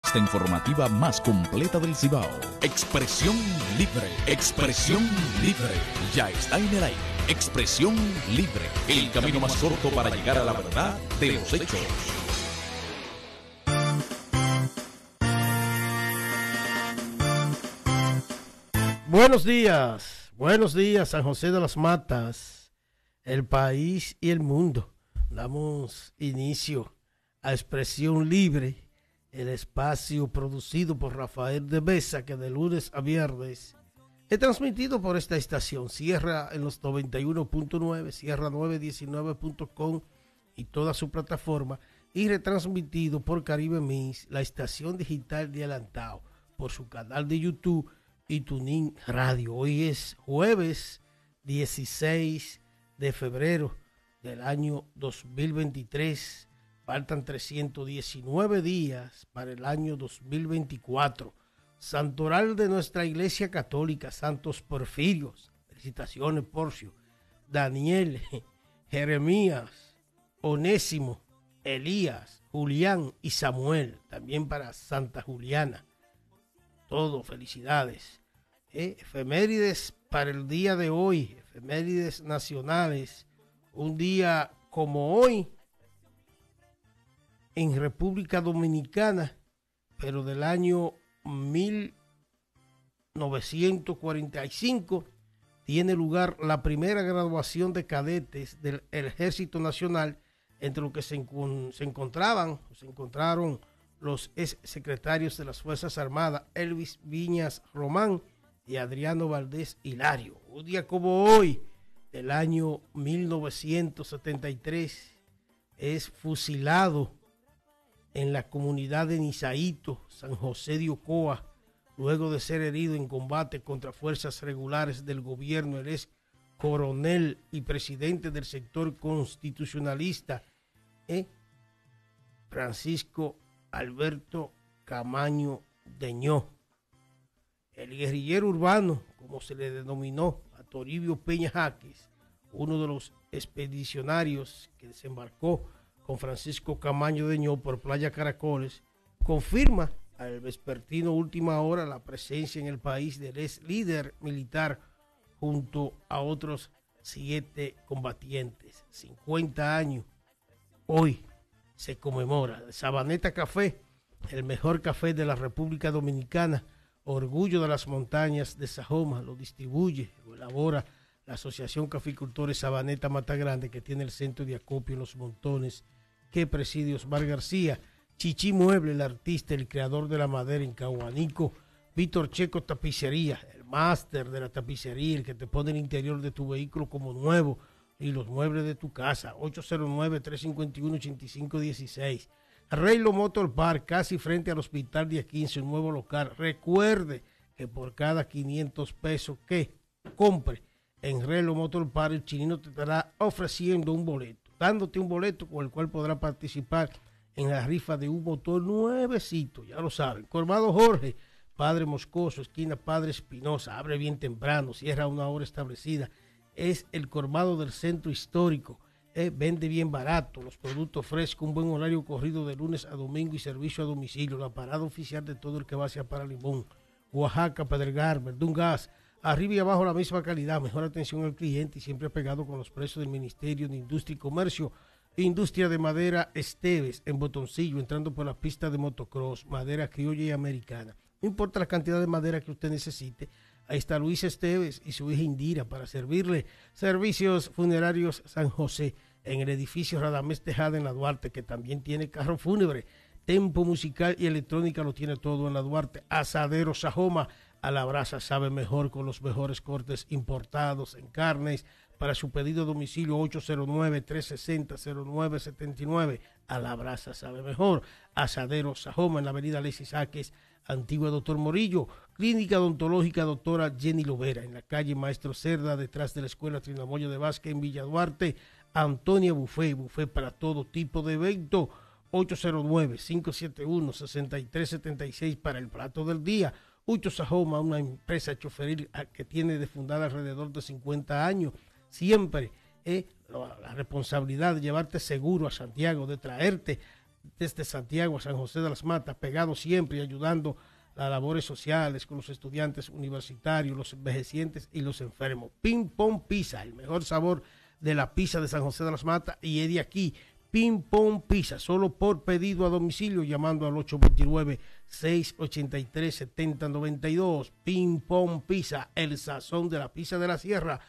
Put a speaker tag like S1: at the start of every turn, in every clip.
S1: revista informativa más completa del Cibao. Expresión Libre. Expresión Libre. Ya está en el aire. Expresión Libre. El camino más corto para llegar a la verdad de los hechos.
S2: Buenos días San José de las Matas, el país y el mundo. Damos inicio a Expresión Libre, el espacio producido por Rafael de Besa, que de lunes a viernes es transmitido por esta estación, Sierra en los 91.9, sierra919.com y toda su plataforma, y retransmitido por Caribe Mix, la estación digital de Alantao, por su canal de YouTube y Tunin Radio. Hoy es jueves 16 de febrero del año 2023. Faltan 319 días para el año 2024. Santoral de nuestra Iglesia Católica, Santos Porfirios. Felicitaciones, Porcio. Daniel, Jeremías, Onésimo, Elías, Julián y Samuel. También para Santa Juliana. Todo, felicidades. Efemérides para el día de hoy, efemérides nacionales. Un día como hoy, en República Dominicana, pero del año 1945, tiene lugar la primera graduación de cadetes del Ejército Nacional, entre los que se encontraron los ex secretarios de las Fuerzas Armadas, Elvis Viñas Román y Adriano Valdés Hilario. Un día como hoy, del año 1973, es fusilado en la comunidad de Nizaíto, San José de Ocoa, luego de ser herido en combate contra fuerzas regulares del gobierno. Él es coronel y presidente del sector constitucionalista, Francisco Alberto Camaño Deñó. El guerrillero urbano, como se le denominó a Toribio Peña Jaques, uno de los expedicionarios que desembarcó con Francisco Camaño Deñó por Playa Caracoles, confirma al vespertino Última Hora la presencia en el país del ex líder militar junto a otros 7 combatientes. 50 años hoy se conmemora. Sabaneta Café, el mejor café de la República Dominicana, orgullo de las montañas de Sajoma, lo distribuye o elabora la Asociación Caficultores Sabaneta Matagrande, que tiene el centro de acopio en Los Montones, que preside Osmar García. Chichi Mueble, el artista, el creador de la madera en Cahuanico. Víctor Checo Tapicería, el máster de la tapicería, el que te pone el interior de tu vehículo como nuevo y los muebles de tu casa. 809-351-8516. Reylo Motor Park, casi frente al Hospital Día 15, un nuevo local. Recuerde que por cada 500 pesos que compre en Reylo Motor Park, el chinino te estará ofreciendo un boleto, dándote un boleto con el cual podrá participar en la rifa de un motor nuevecito, ya lo saben. Colmado Jorge, Padre Moscoso, esquina Padre Espinosa, abre bien temprano, cierra a una hora establecida. Es el colmado del centro histórico. Vende bien barato, los productos frescos, un buen horario corrido de lunes a domingo y servicio a domicilio. La parada oficial de todo el que va hacia Paralimón, Oaxaca, Pedregal, Verdún Gas. Arriba y abajo la misma calidad, mejor atención al cliente y siempre pegado con los precios del Ministerio de Industria y Comercio. Industria de Madera Esteves, en Botoncillo, entrando por la pista de motocross, madera criolla y americana. No importa la cantidad de madera que usted necesite, ahí está Luis Esteves y su hija Indira para servirle. Servicios Funerarios San José, en el edificio Radamés Tejada en la Duarte, que también tiene carro fúnebre. Tempo musical y electrónica lo tiene todo en la Duarte. Asadero Sajoma, a la brasa sabe mejor, con los mejores cortes importados en carnes. Para su pedido a domicilio, 809-360-0979. A la brasa sabe mejor. Asadero Sajoma, en la avenida Alexis Sáquez, antigua Doctor Morillo. Clínica Odontológica Doctora Jenny Lovera, en la calle Maestro Cerda, detrás de la Escuela Trinamoyo de Vázquez, en Villa Duarte. Antonia Buffet, buffet para todo tipo de evento. 809-571-6376 para el plato del día. Ucho Sajoma, una empresa choferil que tiene de fundada alrededor de 50 años. Siempre la responsabilidad de llevarte seguro a Santiago, de traerte desde Santiago a San José de las Matas, pegado siempre y ayudando a las labores sociales con los estudiantes universitarios, los envejecientes y los enfermos. Ping Pong Pizza, el mejor sabor de la pizza de San José de las Matas, y es de aquí. Ping Pong Pizza, solo por pedido a domicilio, llamando al 829-683-7092. Ping Pong Pizza, el sazón de la pizza de la sierra,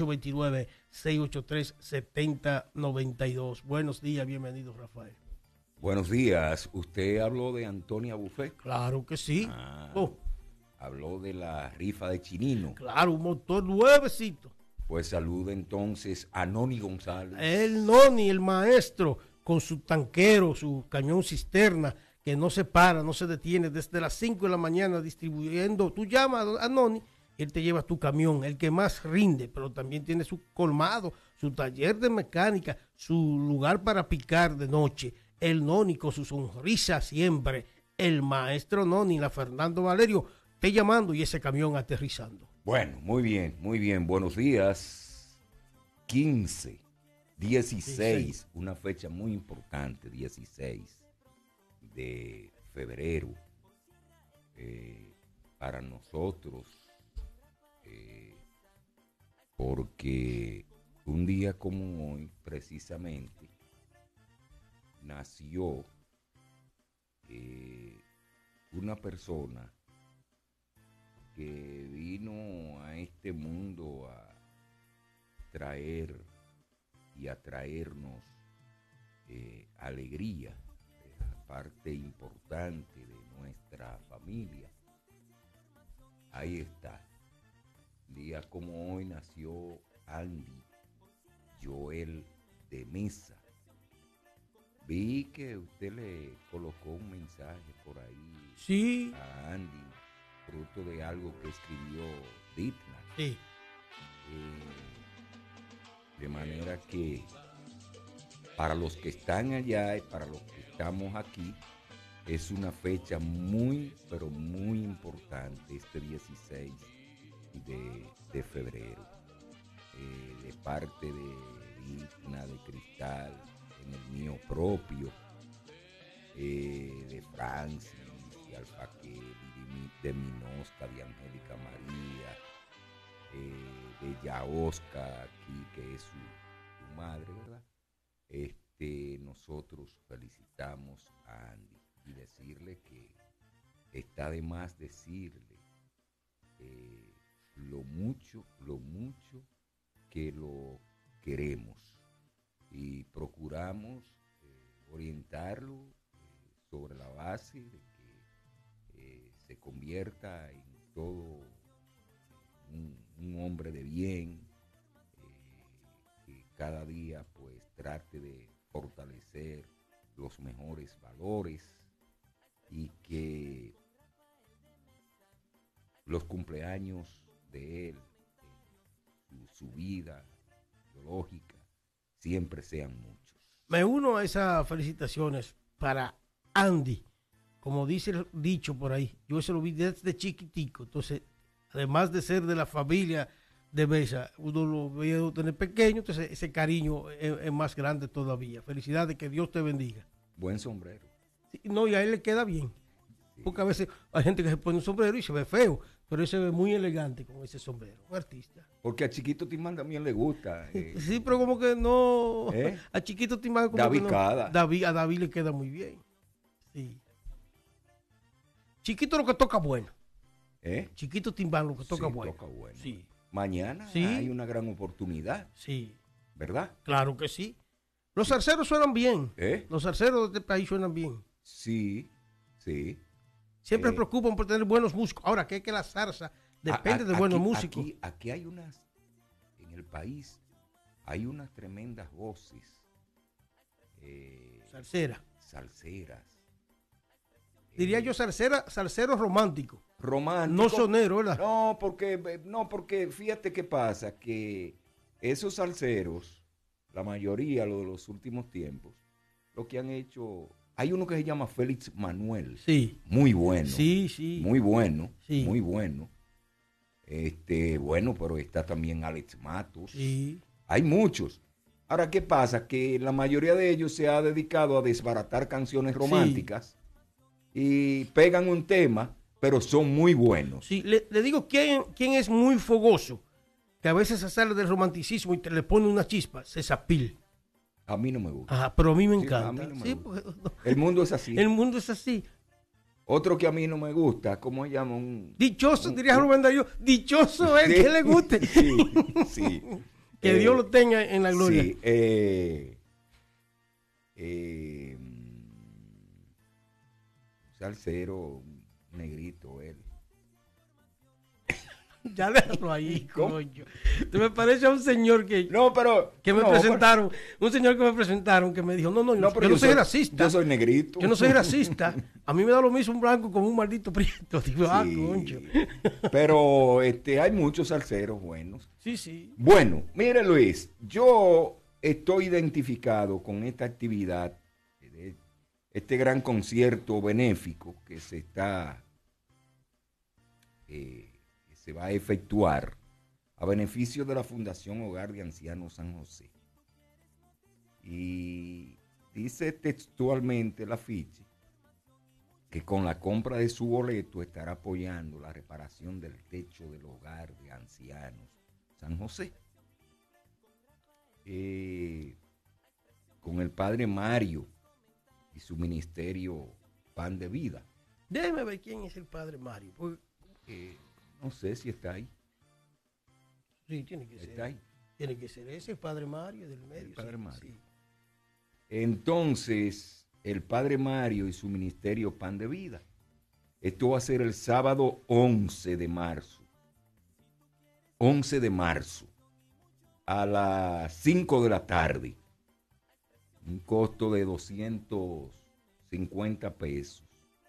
S2: 829-683-7092. Buenos días, bienvenido, Rafael.
S3: Buenos días. ¿Usted habló de Antonia Buffet?
S2: Claro que sí.
S3: Habló de la rifa de Chinino.
S2: Claro, un motor nuevecito.
S3: Pues saluda entonces a Noni González.
S2: El Noni, el maestro, con su tanquero, su cañón cisterna, que no se para, no se detiene, desde las 5 de la mañana distribuyendo. Tú llamas a Noni, él te lleva tu camión, el que más rinde, pero también tiene su colmado, su taller de mecánica, su lugar para picar de noche. El Noni con su sonrisa siempre. El maestro Noni, la Fernando Valerio, te llamando y ese camión aterrizando.
S3: Bueno, muy bien, muy bien. Buenos días. 15, 16, sí. Una fecha muy importante, 16 de febrero. Para nosotros, porque un día como hoy, precisamente, nació una persona que vino a este mundo a traer y a traernos alegría, parte importante de nuestra familia. Ahí está. Un día como hoy nació Andy Joel de Mesa. Vi que usted le colocó un mensaje por ahí,
S2: sí,
S3: a Andy, fruto de algo que escribió Dipna.
S2: Sí.
S3: De manera que para los que están allá y para los que estamos aquí, es una fecha muy, pero muy importante, este 16 de febrero. De parte de Dipna, de Cristal, en el mío propio, de Francis, de Alfaquel, de Minosca, de Angélica María, de Yaosca aquí, que es su madre, ¿verdad? Nosotros felicitamos a Andy y decirle que está de más decirle lo mucho que lo queremos y procuramos orientarlo sobre la base de que se convierta en todo un hombre de bien, que cada día pues trate de fortalecer los mejores valores y que los cumpleaños de él, su vida biológica, siempre sean muchos.
S2: Me uno a esas felicitaciones para Andy. Como dice el dicho por ahí, yo se lo vi desde chiquitico. Entonces, además de ser de la familia de Mesa, uno lo veía tener pequeño, entonces ese cariño es más grande todavía. Felicidades, que Dios te bendiga.
S3: Buen sombrero.
S2: Sí, no, y a él le queda bien. Sí. Porque a veces hay gente que se pone un sombrero y se ve feo, pero él se ve muy elegante con ese sombrero, un artista.
S3: Porque a Chiquito Timán también le gusta.
S2: Sí, pero como que no. A Chiquito Timán como
S3: David
S2: que no.
S3: Cada.
S2: A David le queda muy bien. Sí. Chiquito lo que toca bueno. Chiquito Timbán lo que toca bueno.
S3: Toca bueno.
S2: Sí.
S3: Mañana
S2: sí.
S3: Hay una gran oportunidad.
S2: Sí.
S3: ¿Verdad?
S2: Claro que sí. Los zarceros suenan bien. Los zarceros de este país suenan bien.
S3: Sí, sí.
S2: Siempre se preocupan por tener buenos músicos. Ahora, que es que la zarza depende de buenos músicos.
S3: Aquí hay unas, en el país, hay unas tremendas voces. Salseras.
S2: Diría yo salsero romántico.
S3: Romántico.
S2: No sonero, ¿verdad?
S3: No, porque fíjate qué pasa, que esos salseros, la mayoría, lo de los últimos tiempos, lo que han hecho, hay uno que se llama Félix Manuel.
S2: Sí.
S3: Muy bueno.
S2: Sí.
S3: Muy bueno.
S2: Sí.
S3: Muy bueno. Bueno, pero está también Alex Matos.
S2: Sí.
S3: Hay muchos. Ahora, ¿qué pasa? Que la mayoría de ellos se ha dedicado a desbaratar canciones románticas y pegan un tema, pero son muy buenos.
S2: Sí, le digo quién es muy fogoso, que a veces se sale del romanticismo y te le pone una chispa, César Pil.
S3: A mí no me gusta.
S2: Ajá, pero a mí me
S3: Sí,
S2: encanta.
S3: a mí no me
S2: Sí,
S3: gusta.
S2: porque-
S3: El mundo es así.
S2: el mundo es así.
S3: Otro que a mí no me gusta, ¿cómo se llama?
S2: Dichoso, diría Rubén Darío, dichoso es
S3: Sí,
S2: que le guste.
S3: Sí, sí.
S2: Que Dios lo tenga en la gloria.
S3: Sí, salsero, negrito, él.
S2: Ya déjalo ahí,
S3: ¿Cómo?
S2: coño. Tú me parece a un señor que me
S3: No, pero... no,
S2: presentaron, un señor que me presentaron que me dijo, no,
S3: pero
S2: yo no soy racista.
S3: Yo soy negrito.
S2: Yo no soy racista. A mí me da lo mismo un blanco como un maldito prieto. Digo,
S3: Sí,
S2: concho.
S3: pero hay muchos salseros buenos.
S2: Sí, sí.
S3: Bueno, mire Luis, yo estoy identificado con esta actividad, este gran concierto benéfico que se va a efectuar a beneficio de la Fundación Hogar de Ancianos San José. Y dice textualmente el afiche que con la compra de su boleto estará apoyando la reparación del techo del Hogar de Ancianos San José. Con el padre Mario y su ministerio Pan de Vida.
S2: Déjeme ver quién es el padre Mario.
S3: No sé si está ahí.
S2: Sí, tiene que ser.
S3: Está ahí.
S2: Tiene que ser ese, el padre Mario del medio.
S3: El padre
S2: sí,
S3: Mario.
S2: sí.
S3: Entonces, el padre Mario y su ministerio Pan de Vida. Esto va a ser el sábado 11 de marzo. 11 de marzo. A las 5 de la tarde. Un costo de 250 pesos.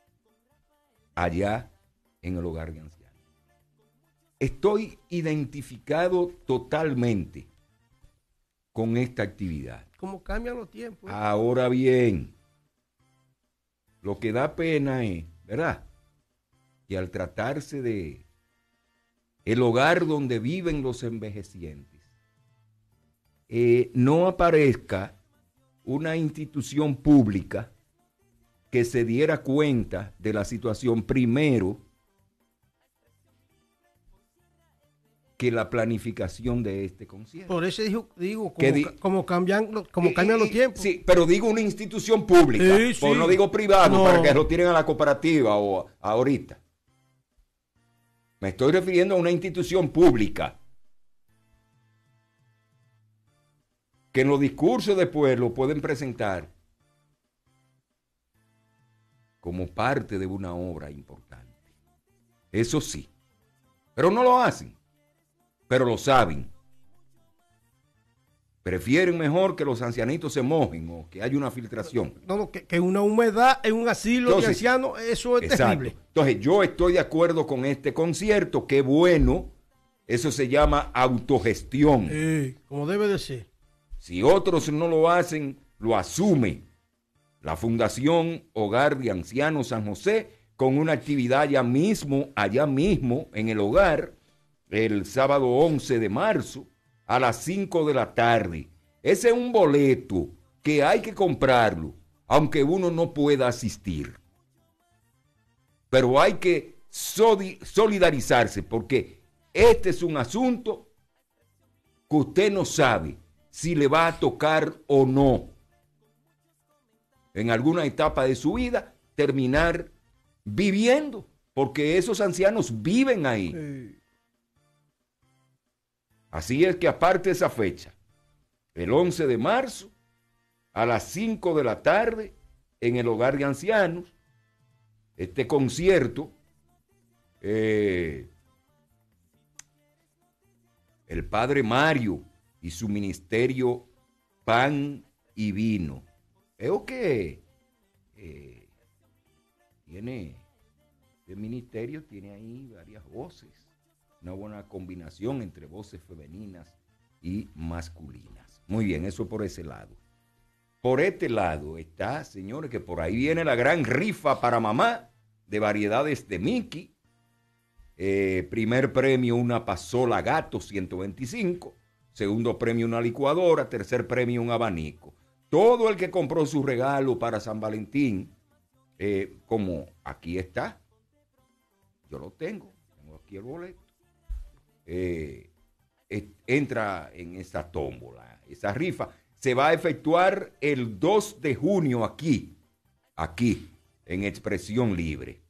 S3: Allá en el Hogar de Ancianos. Estoy identificado totalmente con esta actividad.
S2: ¿Cómo cambian los tiempos?
S3: Ahora bien, lo que da pena es, ¿verdad?, que al tratarse de el hogar donde viven los envejecientes, no aparezca una institución pública que se diera cuenta de la situación primero que la planificación de este concierto.
S2: Por eso digo
S3: Que
S2: como cambian los tiempos.
S3: Sí, pero digo una institución pública,
S2: Sí,
S3: porque
S2: sí.
S3: no digo privado,
S2: No.
S3: para que lo tiren a la cooperativa o ahorita. Me estoy refiriendo a una institución pública que en los discursos de pueblo pueden presentar como parte de una obra importante. Eso sí, pero no lo hacen, pero lo saben. Prefieren mejor que los ancianitos se mojen o que haya una filtración.
S2: No, que una humedad en un asilo
S3: Entonces,
S2: de ancianos, eso es
S3: exacto.
S2: terrible.
S3: Entonces, yo estoy de acuerdo con este concierto, qué bueno, eso se llama autogestión.
S2: Como debe de ser.
S3: Si otros no lo hacen, lo asume la Fundación Hogar de Ancianos San José con una actividad allá mismo en el hogar, el sábado 11 de marzo a las 5 de la tarde. Ese es un boleto que hay que comprarlo, aunque uno no pueda asistir. Pero hay que solidarizarse porque este es un asunto que usted no sabe si le va a tocar o no en alguna etapa de su vida terminar viviendo, porque esos ancianos viven ahí. Así es que aparte de esa fecha, el 11 de marzo, a las 5 de la tarde, en el Hogar de Ancianos, este concierto, el padre Mario y su ministerio Pan y Vino. Veo que tiene, el ministerio tiene ahí varias voces, una buena combinación entre voces femeninas y masculinas. Muy bien, eso por ese lado. Por este lado está, señores, que por ahí viene la gran rifa para mamá de variedades de Mickey. Primer premio, una pasola gato 125, segundo premio una licuadora, tercer premio un abanico. Todo el que compró su regalo para San Valentín, como aquí está, yo lo tengo aquí el boleto, entra en esa tómbola, esa rifa. Se va a efectuar el 2 de junio aquí, en Expresión Libre.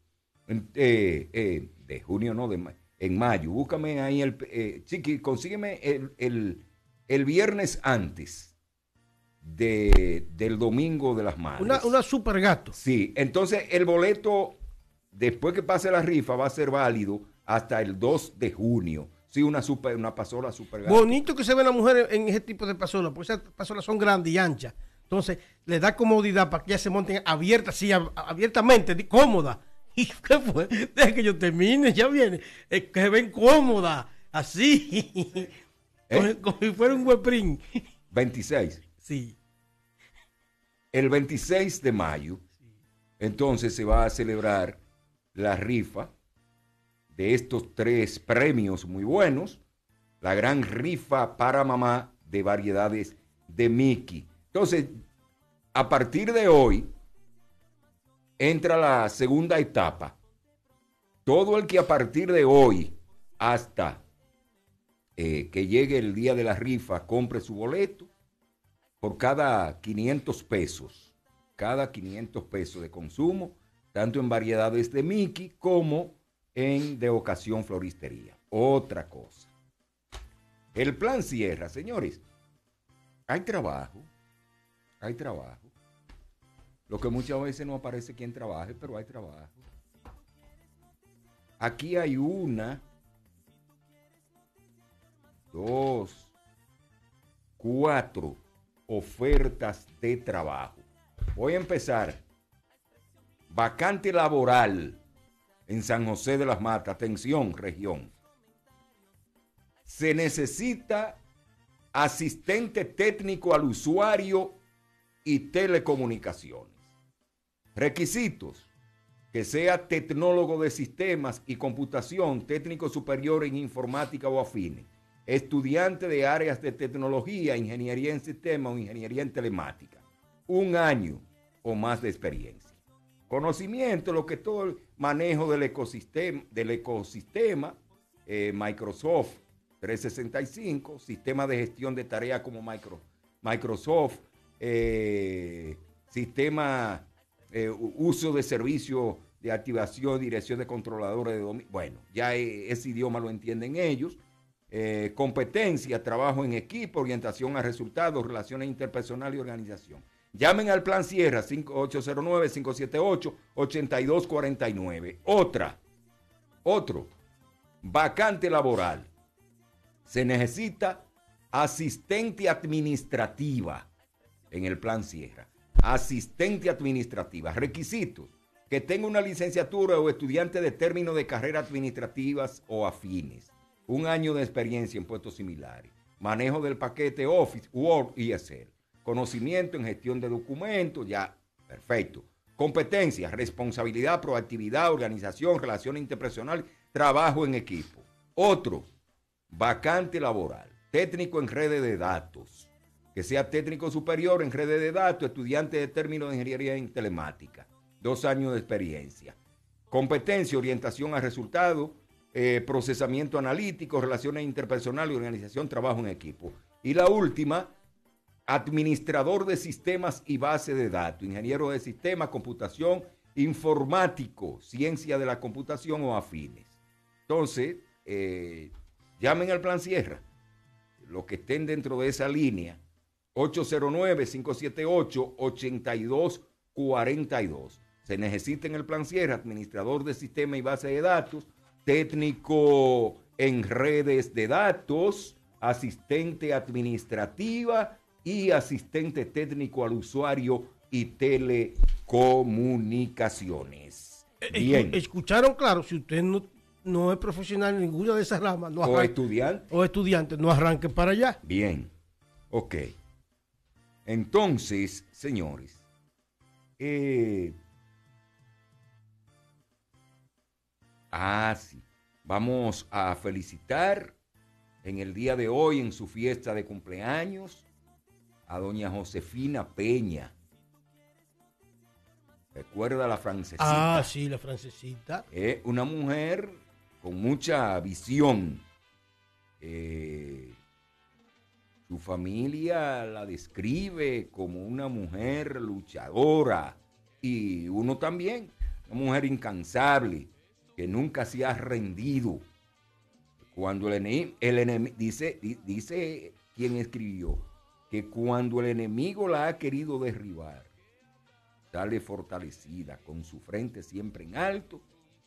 S3: De junio, no, en mayo. Búscame ahí Chiqui, consígueme el viernes antes del domingo de las madres.
S2: Una super gato.
S3: Sí, entonces el boleto, después que pase la rifa, va a ser válido hasta el 2 de junio. Sí, una pasola super gato.
S2: Bonito que se ven las mujeres en ese tipo de pasolas, porque esas pasolas son grandes y anchas. Entonces, le da comodidad para que ellas se monten abiertas, sí, abiertamente, cómoda. ¿Y qué fue? Deja que yo termine, ya viene. Que se ven cómodas, así. Como si fuera un hueprín.
S3: 26.
S2: Sí.
S3: El 26 de mayo, entonces se va a celebrar la rifa de estos 3 premios muy buenos, la gran rifa para mamá de variedades de Mickey. Entonces, a partir de hoy, entra la segunda etapa. Todo el que a partir de hoy hasta que llegue el día de la rifa compre su boleto, por cada 500 pesos, de consumo, tanto en variedades de Mickey como de ocasión floristería. Otra cosa. El plan Sierra, señores, hay trabajo. Lo que muchas veces no aparece quien trabaje, pero hay trabajo. Aquí hay 1, 2, 4 ofertas de trabajo. Voy a empezar. Vacante laboral en San José de las Matas. Atención, región. Se necesita asistente técnico al usuario y telecomunicaciones. Requisitos: que sea tecnólogo de sistemas y computación, técnico superior en informática o afines, estudiante de áreas de tecnología, ingeniería en sistemas o ingeniería en telemática, 1 año o más de experiencia. Conocimiento, lo que todo el manejo del ecosistema, Microsoft 365, sistema de gestión de tareas como Microsoft, sistema, uso de servicios de activación, dirección de controladores de dominio. Bueno, ya ese idioma lo entienden ellos. Competencia, trabajo en equipo, orientación a resultados, relaciones interpersonales y organización. Llamen al Plan Sierra 809-578-8249. Otro, vacante laboral. Se necesita asistente administrativa en el Plan Sierra. Asistente administrativa. Requisitos: que tenga una licenciatura o estudiante de término de carreras administrativas o afines. 1 año de experiencia en puestos similares. Manejo del paquete Office, Word y Excel. Conocimiento en gestión de documentos, ya, perfecto. Competencias: responsabilidad, proactividad, organización, relaciones interpersonales, trabajo en equipo. Otro, vacante laboral. Técnico en redes de datos. Que sea técnico superior en redes de datos, estudiante de término de ingeniería en telemática. 2 años de experiencia. Competencia: orientación a resultados, procesamiento analítico, relaciones interpersonales, organización, trabajo en equipo. Y la última, administrador de sistemas y base de datos, ingeniero de sistemas, computación, informático, ciencia de la computación o afines. Entonces, llamen al Plan Sierra, los que estén dentro de esa línea, 809-578-8242. Se necesita en el Plan Sierra administrador de sistema y base de datos, técnico en redes de datos, asistente administrativa y asistente técnico al usuario y telecomunicaciones. Bien.
S2: Escucharon claro, si usted no es profesional en ninguna de esas ramas, no arranque, o estudiante, no arranque para allá.
S3: Bien, ok. Entonces, señores, sí, vamos a felicitar en el día de hoy, en su fiesta de cumpleaños, a doña Josefina Peña. ¿Recuerda la francesita?
S2: Ah, sí, la francesita.
S3: Una mujer con mucha visión. Su familia la describe como una mujer luchadora y uno también, una mujer incansable que nunca se ha rendido. Cuando el enemigo, dice quien escribió, que cuando el enemigo la ha querido derribar, sale fortalecida, con su frente siempre en alto,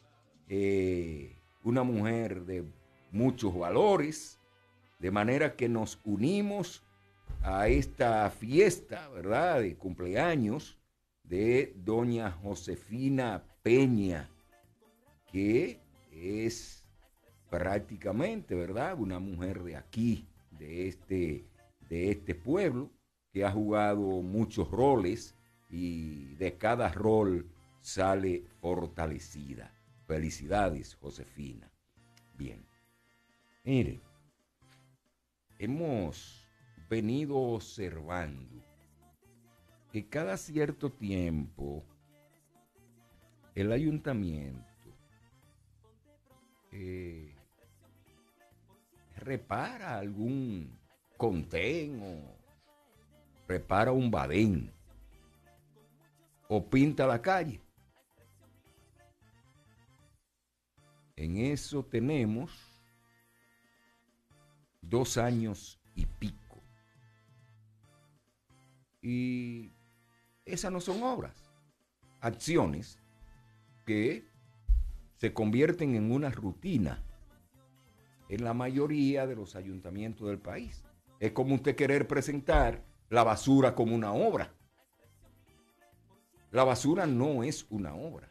S3: una mujer de muchos valores, de manera que nos unimos a esta fiesta, ¿verdad?, de cumpleaños de doña Josefina Peña, que es prácticamente, ¿verdad?, una mujer de aquí, de este pueblo, que ha jugado muchos roles y de cada rol sale fortalecida. Felicidades, Josefina. Bien. Mire, hemos venido observando que cada cierto tiempo el ayuntamiento repara algún contén o repara un badén o pinta la calle. En eso tenemos 2 años y pico. Y esas no son obras, acciones que se convierten en una rutina en la mayoría de los ayuntamientos del país. Es como usted querer presentar la basura como una obra. La basura no es una obra.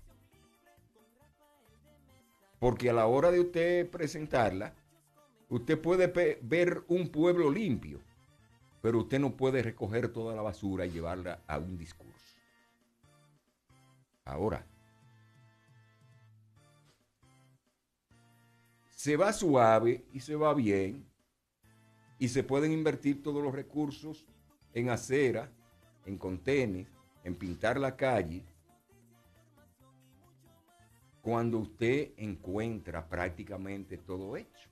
S3: Porque a la hora de usted presentarla, usted puede ver un pueblo limpio, pero usted no puede recoger toda la basura y llevarla a un discurso. Ahora, se va suave y se va bien y se pueden invertir todos los recursos en acera, en contenes, en pintar la calle, cuando usted encuentra prácticamente todo hecho.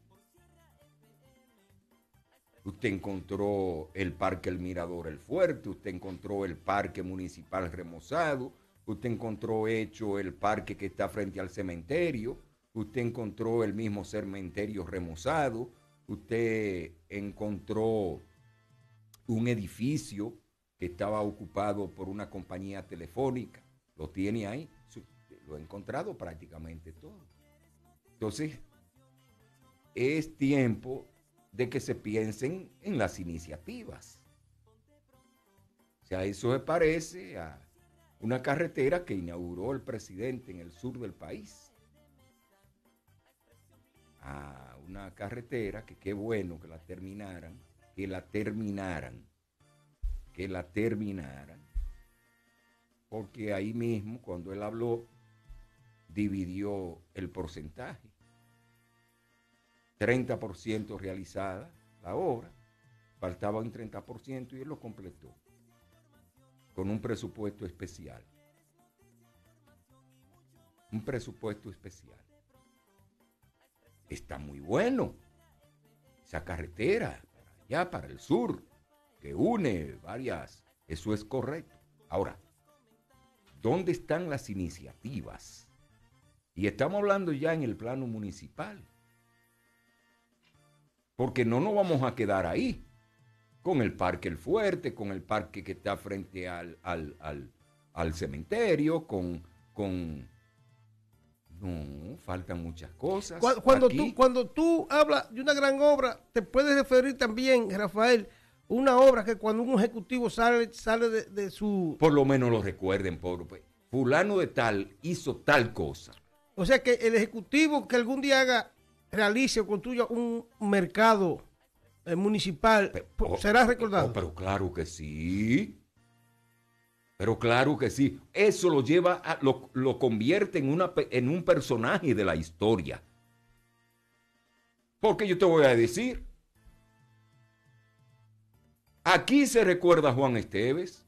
S3: Usted encontró el Parque El Mirador El Fuerte, usted encontró el Parque Municipal remozado, usted encontró hecho el parque que está frente al cementerio, usted encontró el mismo cementerio remozado, usted encontró un edificio que estaba ocupado por una compañía telefónica, lo tiene ahí, lo ha encontrado prácticamente todo. Entonces, es tiempo de que se piensen en las iniciativas. O sea, eso se parece a una carretera que inauguró el presidente en el sur del país. A una carretera que qué bueno que la terminaran, porque ahí mismo, cuando él habló, dividió el porcentaje. 30% realizada la obra, faltaba un 30% y él lo completó con un presupuesto especial. Un presupuesto especial. Está muy bueno esa carretera para allá, para el sur, que une varias, eso es correcto. Ahora, ¿dónde están las iniciativas? Y estamos hablando ya en el plano municipal. Porque no nos vamos a quedar ahí, con el Parque El Fuerte, con el parque que está frente al cementerio, no, faltan muchas cosas.
S2: Cuando tú hablas de una gran obra, te puedes referir también, Rafael, una obra que cuando un ejecutivo sale de su...
S3: Por lo menos lo recuerden, fulano de tal hizo tal cosa.
S2: O sea que el ejecutivo que algún día realice o construya un mercado municipal, será recordado.
S3: Pero claro que sí. Pero claro que sí. Eso lo lleva lo convierte en un personaje de la historia. Porque yo te voy a decir, aquí se recuerda a Juan Esteves.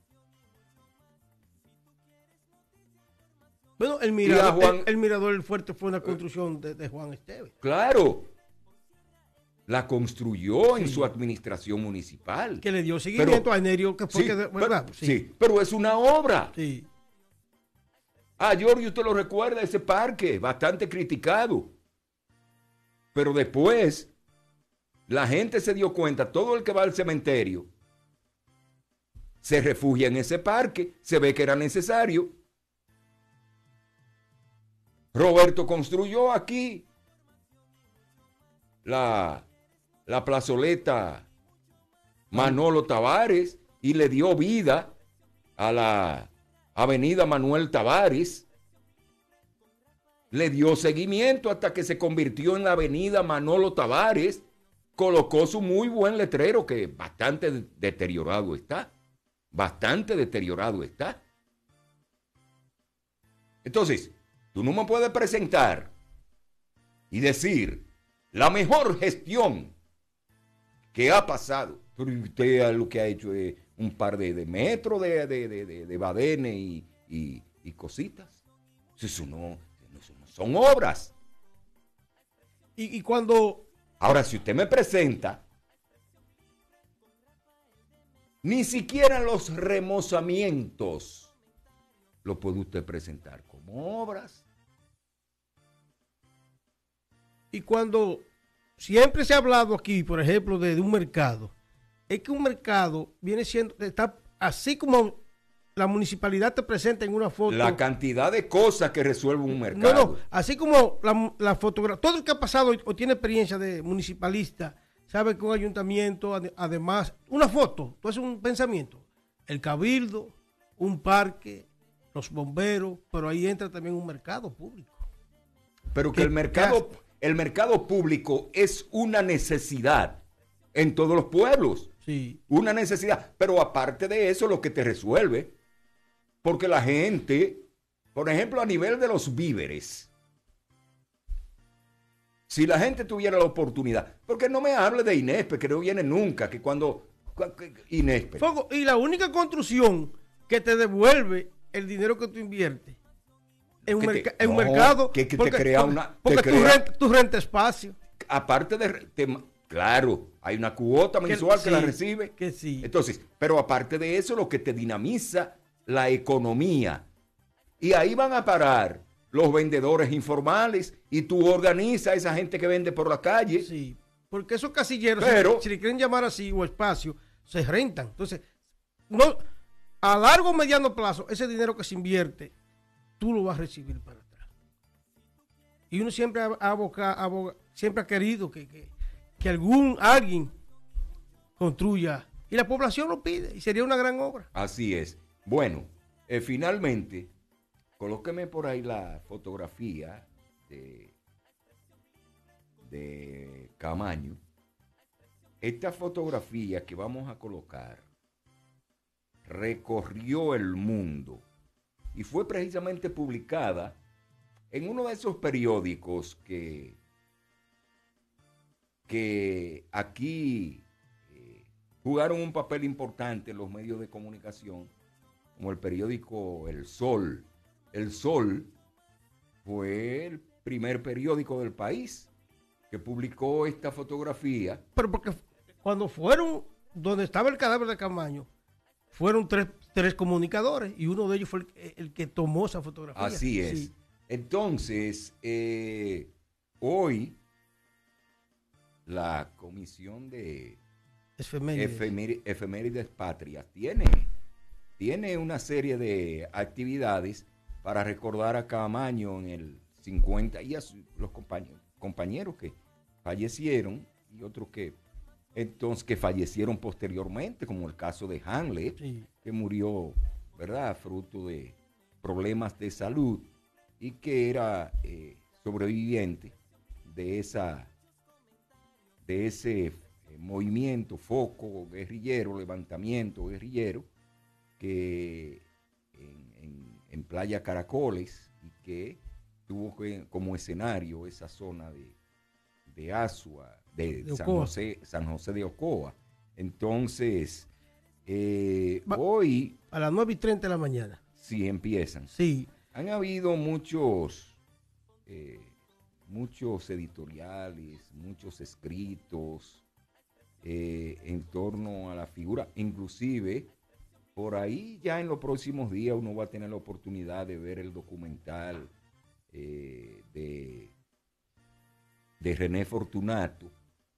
S2: Bueno, el mirador del fuerte fue una construcción de Juan Esteves.
S3: Claro, la construyó en
S2: Sí.
S3: su administración municipal.
S2: Que le dio seguimiento a Nerio, que fue
S3: Sí,
S2: ¿verdad?
S3: sí, pero es una obra.
S2: Sí.
S3: A Giorgio usted lo recuerda, ese parque, bastante criticado. Pero después, la gente se dio cuenta, todo el que va al cementerio se refugia en ese parque, se ve que era necesario. Roberto construyó aquí la plazoleta Manolo Tavares y le dio vida a la avenida Manuel Tavares. Le dio seguimiento hasta que se convirtió en la avenida Manolo Tavares. Colocó su muy buen letrero que bastante deteriorado está. Bastante deteriorado está. Entonces, tú no me puedes presentar y decir la mejor gestión que ha pasado. Pero usted lo que ha hecho es un par de metros de badenes y cositas. Eso no son obras.
S2: Y cuando...
S3: Ahora, si usted me presenta, ni siquiera los remozamientos lo puede usted presentar como obras.
S2: Y cuando siempre se ha hablado aquí, por ejemplo, de un mercado, es que un mercado viene siendo, está así como la municipalidad te presenta en una foto.
S3: La cantidad de cosas que resuelve un mercado.
S2: No, así como la fotografía, todo el que ha pasado o tiene experiencia de municipalista, sabe que un ayuntamiento, además, una foto, tú haces un pensamiento, el cabildo, un parque, los bomberos, pero ahí entra también un mercado público.
S3: Pero que el mercado público es una necesidad en todos los pueblos.
S2: Sí.
S3: Una necesidad. Pero aparte de eso, lo que te resuelve, porque la gente, por ejemplo, a nivel de los víveres, si la gente tuviera la oportunidad, porque no me hable de Inéspe, que no viene nunca, que cuando Inéspe.
S2: Y la única construcción que te devuelve el dinero que tú inviertes en un mercado,
S3: que te crea una...
S2: Porque tú renta espacio.
S3: Aparte claro, hay una cuota mensual que la recibe.
S2: Que sí.
S3: Entonces, pero aparte de eso, lo que te dinamiza la economía. Y ahí van a parar los vendedores informales y tú organizas a esa gente que vende por la calle.
S2: Sí, porque esos casilleros, si le quieren llamar así, o espacio, se rentan. Entonces, no, a largo o mediano plazo, ese dinero que se invierte, tú lo vas a recibir para atrás. Y uno siempre siempre ha querido que alguien construya. Y la población lo pide, y sería una gran obra.
S3: Así es. Bueno, finalmente, colóqueme por ahí la fotografía de Camaño. Esta fotografía que vamos a colocar recorrió el mundo y fue precisamente publicada en uno de esos periódicos que aquí jugaron un papel importante en los medios de comunicación, como el periódico El Sol. El Sol fue el primer periódico del país que publicó esta fotografía.
S2: Pero porque cuando fueron donde estaba el cadáver de Camaño, fueron tres comunicadores y uno de ellos fue el que tomó esa fotografía.
S3: Así es. Sí. Entonces, hoy la Comisión de Efemérides Patrias tiene una serie de actividades para recordar a Camaño en el 50 y a los compañeros que fallecieron y otros que fallecieron posteriormente, como el caso de Hamlet, sí, que murió, ¿verdad?, fruto de problemas de salud y que era sobreviviente de ese movimiento, foco guerrillero, levantamiento guerrillero, que en Playa Caracoles, y que tuvo como escenario esa zona Asua, de
S2: De
S3: San José de Ocoa. Entonces,
S2: hoy... A las 9:30 de la mañana.
S3: Sí, empiezan.
S2: Sí.
S3: Han habido muchos editoriales, muchos escritos en torno a la figura. Inclusive, por ahí ya en los próximos días uno va a tener la oportunidad de ver el documental de René Fortunato,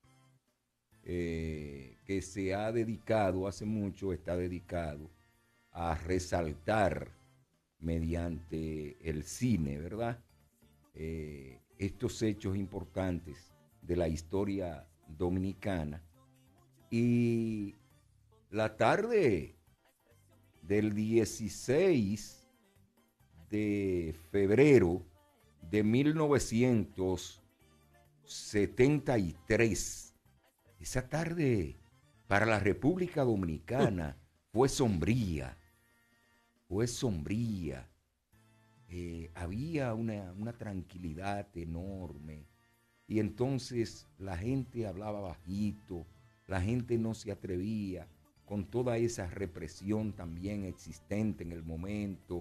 S3: que se ha dedicado, hace mucho está dedicado a resaltar mediante el cine, ¿verdad? Estos hechos importantes de la historia dominicana. Y la tarde del 16 de febrero de 1973, esa tarde para la República Dominicana fue sombría. Había una tranquilidad enorme y entonces la gente hablaba bajito, la gente no se atrevía con toda esa represión también existente en el momento.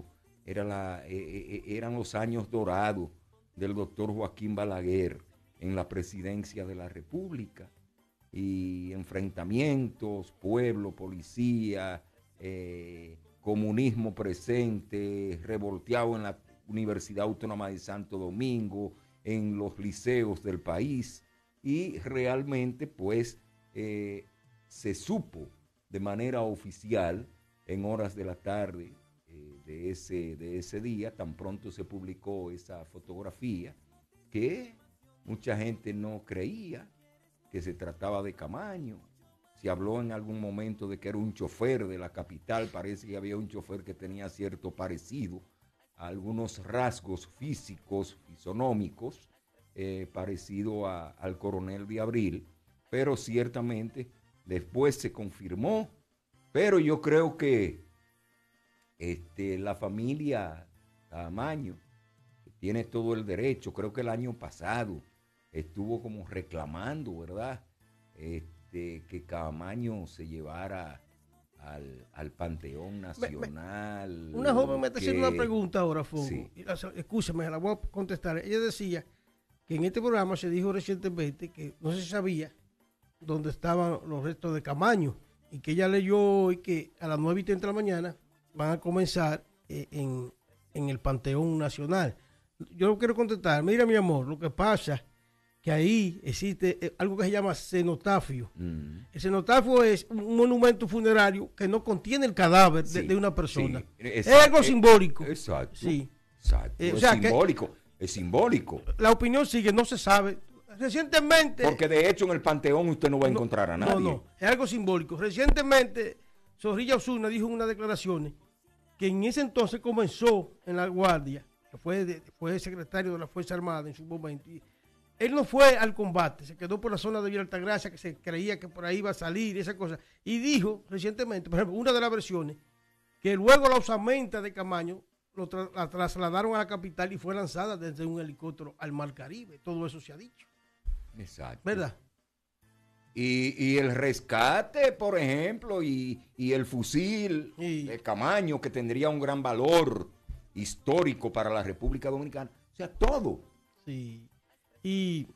S3: Eran los años dorados del doctor Joaquín Balaguer en la presidencia de la República y enfrentamientos, pueblo, policía, comunismo presente, revolteado en la Universidad Autónoma de Santo Domingo, en los liceos del país, y realmente pues se supo de manera oficial en horas de la tarde de ese día, tan pronto se publicó esa fotografía, que mucha gente no creía que se trataba de Camaño. Se habló en algún momento de que era un chofer de la capital. Parece que había un chofer que tenía cierto parecido a algunos rasgos físicos, fisonómicos, parecido al coronel de Abril, pero ciertamente después se confirmó. Pero yo creo que la familia Camaño tiene todo el derecho. Creo que el año pasado estuvo como reclamando, ¿verdad?, que Camaño se llevara al Panteón Nacional.
S2: Una joven me está haciendo una pregunta ahora, Fongo.
S3: Sí.
S2: Escúchame, la voy a contestar. Ella decía que en este programa se dijo recientemente que no se sabía dónde estaban los restos de Camaño y que ella leyó hoy que a las 9:30 de la mañana van a comenzar en el Panteón Nacional. Yo quiero contestar. Mira, mi amor, lo que pasa que ahí existe algo que se llama cenotafio. El cenotafio es un monumento funerario que no contiene el cadáver de una persona. Sí, es algo simbólico.
S3: Exacto.
S2: Sí.
S3: Exacto. Es simbólico. Es simbólico.
S2: La opinión sigue, no se sabe. Recientemente...
S3: Porque de hecho en el Panteón usted no va a encontrar a nadie.
S2: No, es algo simbólico. Recientemente, Zorrilla Osuna dijo en unas declaraciones que en ese entonces comenzó en la Guardia, que fue secretario de la Fuerza Armada en su momento, y él no fue al combate, se quedó por la zona de Villa Altagracia, que se creía que por ahí iba a salir y esa cosa. Y dijo recientemente, por ejemplo, una de las versiones, que luego la osamenta de Camaño la trasladaron a la capital y fue lanzada desde un helicóptero al Mar Caribe. Todo eso se ha dicho.
S3: Exacto.
S2: ¿Verdad?
S3: Y el rescate, por ejemplo, y el fusil de Camaño, que tendría un gran valor histórico para la República Dominicana. O sea, todo.
S2: Sí. Y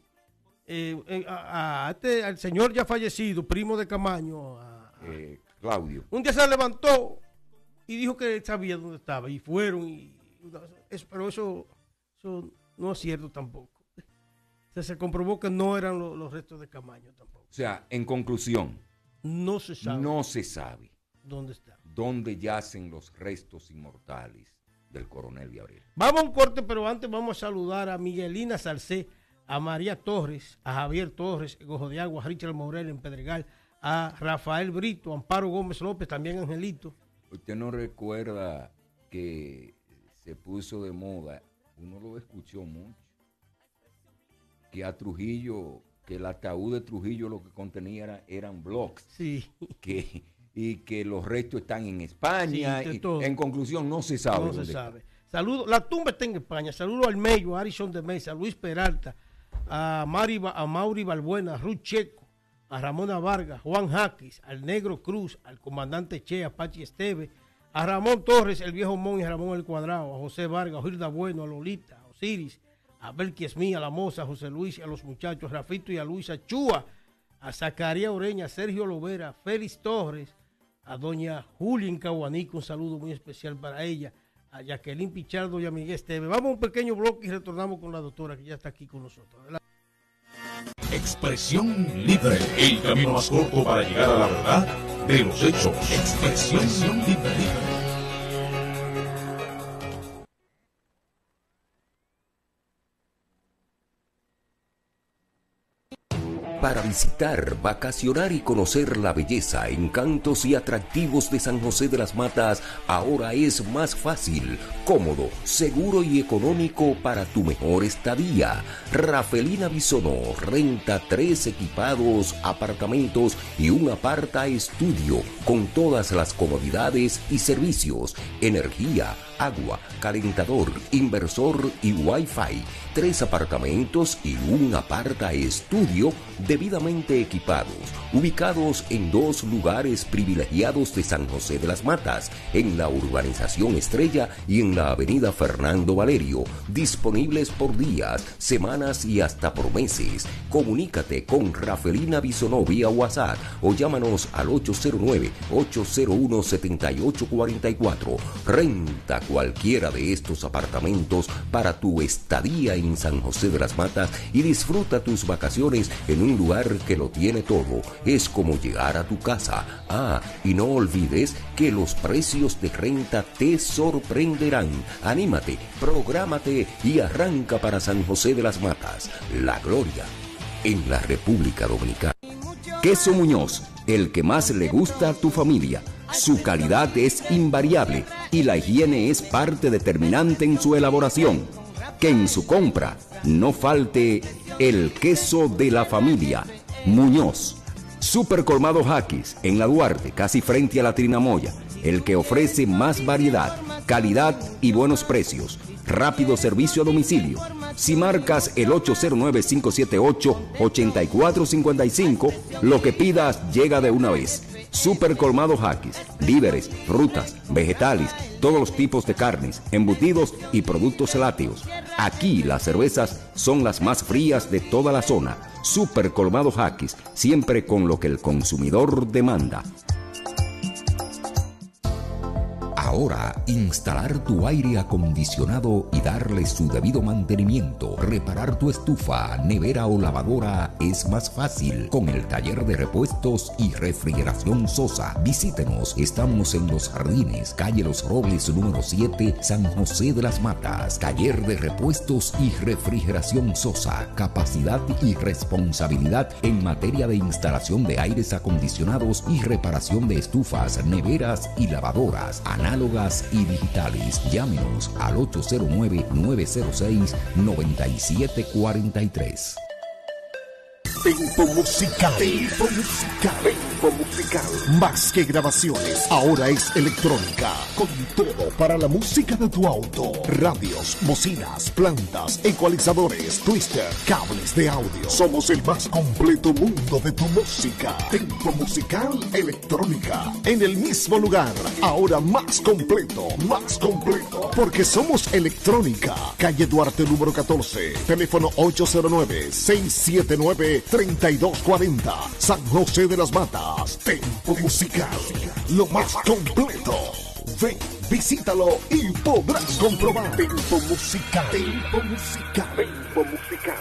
S2: al señor ya fallecido, primo de Camaño,
S3: Claudio,
S2: un día se levantó y dijo que sabía dónde estaba y fueron, pero eso no es cierto tampoco. Se comprobó que no eran los restos de Camaño tampoco.
S3: O sea, en conclusión,
S2: no se
S3: sabe
S2: dónde está,
S3: dónde yacen los restos inmortales del coronel de Abril.
S2: Vamos a un corte, pero antes vamos a saludar a Miguelina Salcé, a María Torres, a Javier Torres, en Ojo de Agua, a Richard Morel en Pedregal, a Rafael Brito, a Amparo Gómez López, también Angelito.
S3: Usted no recuerda que se puso de moda, uno lo escuchó mucho, que a Trujillo, que el ataúd de Trujillo lo que contenía eran blogs.
S2: Sí.
S3: Y que los restos están en España. Sí, en conclusión, no se sabe.
S2: No se sabe. Saludo, la tumba está en España. Saludo al Mello, a Arison de Mesa, a Luis Peralta, a Mauri Balbuena, Ruth Checo, a Ramona Vargas, Juan Jaquis, al Negro Cruz, al comandante Che, a Pachi Esteve, a Ramón Torres, el viejo Mon y Ramón el Cuadrado, a José Vargas, a Hilda Bueno, a Lolita, a Osiris, a Belki Esmí, a La Moza, a José Luis y a los muchachos, a Rafito y a Luisa Chúa, a Zacarías Ureña, a Sergio Lovera, a Félix Torres, a doña Julia en Caguanico, un saludo muy especial para ella, a Jacqueline Pichardo y a Miguel Esteve. Vamos a un pequeño bloque y retornamos con la doctora que ya está aquí con nosotros. Adelante.
S1: Expresión libre, el camino más corto para llegar a la verdad de los hechos. Expresión libre.
S4: Para visitar, vacacionar y conocer la belleza, encantos y atractivos de San José de las Matas, ahora es más fácil, cómodo, seguro y económico para tu mejor estadía. Rafelina Bisonó renta 3 equipados apartamentos y un aparta estudio con todas las comodidades y servicios, energía, agua, calentador, inversor y wifi. 3 apartamentos y un aparta estudio debidamente equipados, ubicados en 2 lugares privilegiados de San José de las Matas, en la urbanización Estrella y en la avenida Fernando Valerio, disponibles por días, semanas y hasta por meses. Comunícate con Rafelina Bisonó vía WhatsApp o llámanos al 809-801-7844. Renta cualquiera de estos apartamentos para tu estadía en San José de las Matas y disfruta tus vacaciones en un lugar que lo tiene todo. Es como llegar a tu casa. Y no olvides que los precios de renta te sorprenderán. Anímate, prográmate y arranca para San José de las Matas. La gloria en la República Dominicana. Queso Muñoz, el que más le gusta a tu familia. Su calidad es invariable y la higiene es parte determinante en su elaboración. Que en su compra no falte el queso de la familia. Muñoz. Super Colmado Jaquis, en La Duarte, casi frente a la Trinamoya. El que ofrece más variedad, calidad y buenos precios. Rápido servicio a domicilio. Si marcas el 809-578-8455, lo que pidas llega de una vez. Super Colmado Jaquis, víveres, frutas, vegetales, todos los tipos de carnes, embutidos y productos lácteos. Aquí las cervezas son las más frías de toda la zona. Super Colmado Jaquis, siempre con lo que el consumidor demanda. Ahora, instalar tu aire acondicionado y darle su debido mantenimiento, reparar tu estufa, nevera o lavadora es más fácil con el taller de repuestos y refrigeración Sosa. Visítenos, estamos en Los Jardines, calle Los Robles número 7, San José de las Matas. Taller de repuestos y refrigeración Sosa, capacidad y responsabilidad en materia de instalación de aires acondicionados y reparación de estufas, neveras y lavadoras, análogas y digitales. Llámenos al 809-906-9743.
S5: Tempo musical. Tempo musical. Tempo musical. Más que grabaciones, ahora es electrónica. Con todo para la música de tu auto. Radios, bocinas, plantas, ecualizadores, twister, cables de audio. Somos el más completo mundo de tu música. Tempo musical electrónica. En el mismo lugar, ahora más completo. Más completo. Porque somos electrónica. Calle Duarte número 14. Teléfono 809-679-3240. San José de las Matas. Tempo musical. Lo más completo. Ven, visítalo y podrás comprobar. Tempo musical. Tempo musical. Tempo musical.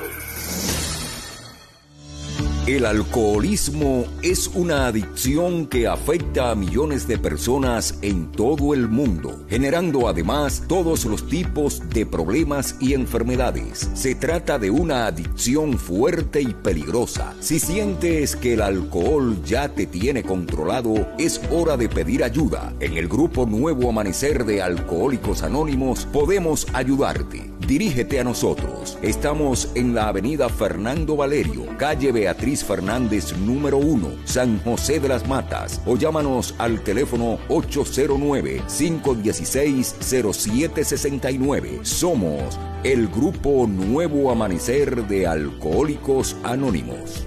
S4: El alcoholismo es una adicción que afecta a millones de personas en todo el mundo, generando además todos los tipos de problemas y enfermedades. Se trata de una adicción fuerte y peligrosa. Si sientes que el alcohol ya te tiene controlado, es hora de pedir ayuda. En el grupo Nuevo Amanecer de Alcohólicos Anónimos podemos ayudarte. Dirígete a nosotros. Estamos en la avenida Fernando Valerio, calle Beatriz Fernández número 1, San José de las Matas, o llámanos al teléfono 809-516-0769. Somos el Grupo Nuevo Amanecer de Alcohólicos Anónimos.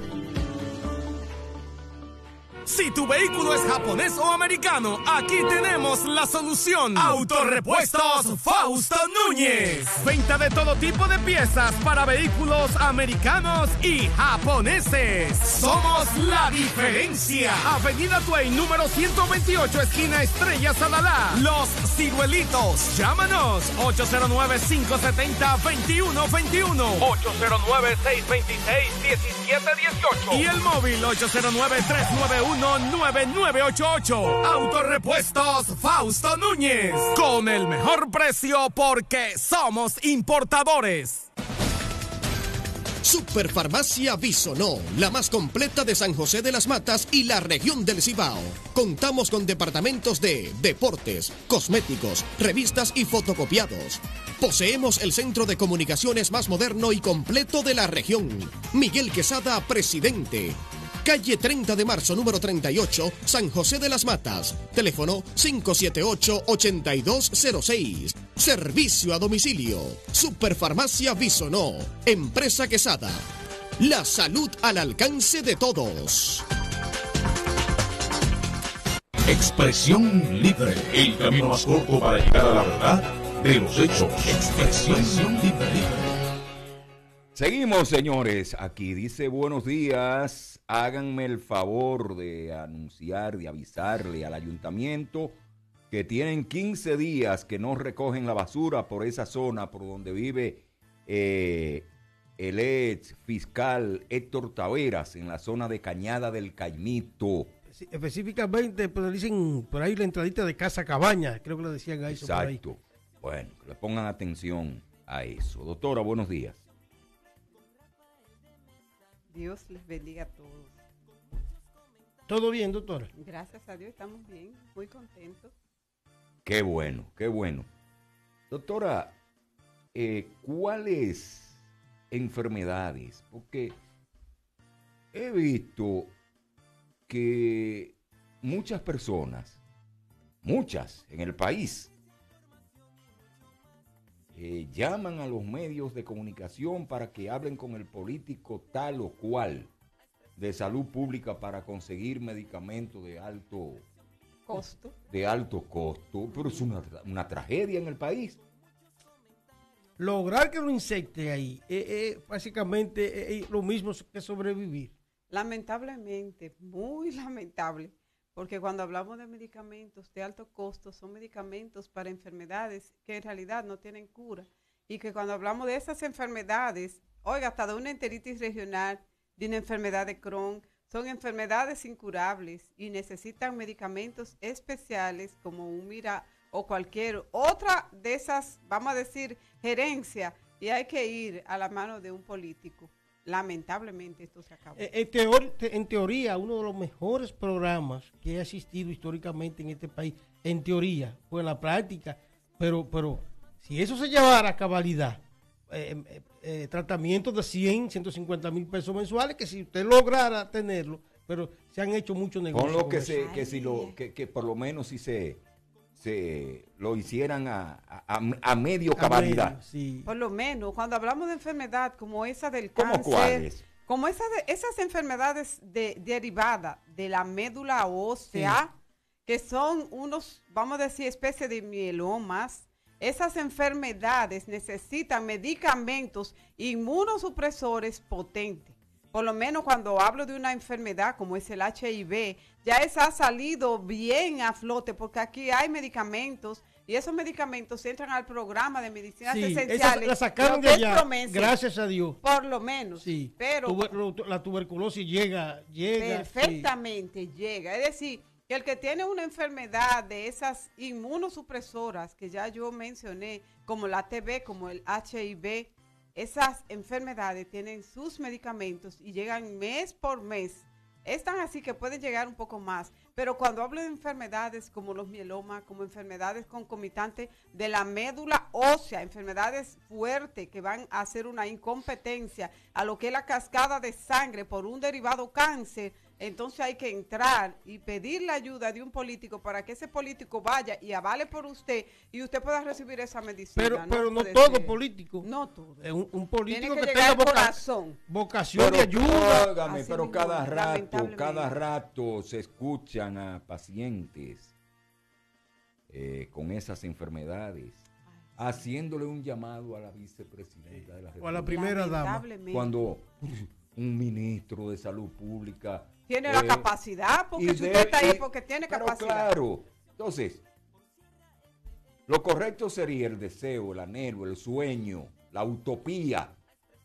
S6: Si tu vehículo es japonés o americano, aquí tenemos la solución. Autorepuestos Fausto Núñez. Venta de todo tipo de piezas para vehículos americanos y japoneses. Somos la diferencia. Avenida Tuey, número 128, esquina Estrella Sadalá. Los Ciruelitos. Llámanos 809-570-2121. 809-626-1718. Y el móvil 809-391-9988. Autorepuestos Fausto Núñez. Con el mejor precio porque somos importadores.
S7: Superfarmacia Bisonó, la más completa de San José de las Matas y la región del Cibao. Contamos con departamentos de deportes, cosméticos, revistas y fotocopiados. Poseemos el centro de comunicaciones más moderno y completo de la región. Miguel Quesada, presidente. Calle 30 de marzo, número 38, San José de las Matas. Teléfono 578-8206. Servicio a domicilio. Superfarmacia Bisonó. Empresa Quesada. La salud al alcance de todos.
S1: Expresión libre. El camino más corto para llegar a la verdad de los hechos. Expresión libre.
S3: Seguimos, señores. Aquí dice: buenos días. Háganme el favor de anunciar, de avisarle al ayuntamiento que tienen 15 días que no recogen la basura por esa zona por donde vive el ex fiscal Héctor Taveras, en la zona de Cañada del Caimito.
S2: Específicamente, pues dicen por ahí la entradita de Casa Cabaña, creo que lo decían a eso.
S3: Exacto. Por ahí. Bueno, que le pongan atención a eso. Doctora, buenos días.
S8: Dios les bendiga a todos.
S2: ¿Todo bien, doctora?
S8: Gracias a Dios estamos bien, muy contentos.
S3: Qué bueno, qué bueno. Doctora, ¿cuáles enfermedades? Porque he visto que muchas personas, muchas en el país, llaman a los medios de comunicación para que hablen con el político tal o cual de salud pública para conseguir medicamentos de alto
S8: costo.
S3: Pero es una tragedia en el país.
S2: Lograr que lo insecte ahí básicamente es lo mismo que sobrevivir.
S8: Lamentablemente, muy lamentable, porque cuando hablamos de medicamentos de alto costo, son medicamentos para enfermedades que en realidad no tienen cura. Y que cuando hablamos de esas enfermedades, oiga, hasta de una enteritis regional, de una enfermedad de Crohn, son enfermedades incurables y necesitan medicamentos especiales como un Mira o cualquier otra de esas, vamos a decir, gerencia, y hay que ir a la mano de un político. Lamentablemente esto se acabó.
S2: En teoría, uno de los mejores programas que ha existido históricamente en este país, en teoría, pues en la práctica, pero si eso se llevara a cabalidad, tratamientos de 150 mil pesos mensuales, que si usted lograra tenerlo, pero se han hecho muchos negocios.
S3: Con lo que por lo menos si se lo hicieran a medio cabalidad.
S2: Medio, sí.
S8: Por lo menos, cuando hablamos de enfermedad como esa del
S3: ¿Cómo
S8: cáncer,
S3: cuáles?
S8: como esas enfermedades derivadas de la médula ósea, sí, que son unos, vamos a decir, especie de mielomas. Esas enfermedades necesitan medicamentos inmunosupresores potentes. Por lo menos cuando hablo de una enfermedad como es el HIV, ya esa ha salido bien a flote, porque aquí hay medicamentos y esos medicamentos entran al programa de medicinas esenciales.
S2: La sacaron de allá, gracias a Dios.
S8: Por lo menos.
S2: Sí.
S8: Pero
S2: la tuberculosis llega.
S8: Perfectamente, sí, llega. Es decir, que el que tiene una enfermedad de esas inmunosupresoras que ya yo mencioné, como la TB, como el HIV, esas enfermedades tienen sus medicamentos y llegan mes por mes. Es tan así que pueden llegar un poco más. Pero cuando hablo de enfermedades como los mielomas, como enfermedades concomitantes de la médula ósea, enfermedades fuertes que van a hacer una incompetencia a lo que es la cascada de sangre por un derivado cáncer, entonces hay que entrar y pedir la ayuda de un político para que ese político vaya y avale por usted y usted pueda recibir esa medicina.
S2: Pero no
S8: puede
S2: todo
S8: ser.
S2: político.
S8: No todo.
S2: Es un político
S8: Tiene
S2: que
S8: que llegar
S2: tenga
S8: al corazón.
S2: vocación de
S3: Pero,
S2: ayuda.
S3: óigame,
S8: Así
S3: pero
S8: mismo, lamentablemente.
S3: cada rato se escuchan a pacientes con esas enfermedades haciéndole un llamado a la vicepresidenta de la
S2: O a la
S3: República.
S2: primera dama.
S8: Lamentablemente.
S3: Cuando un ministro de salud pública
S8: Tiene la capacidad, porque si usted está ahí es porque tiene
S3: pero
S8: capacidad.
S3: Claro, entonces, lo correcto sería el deseo, el anhelo, el sueño, la utopía,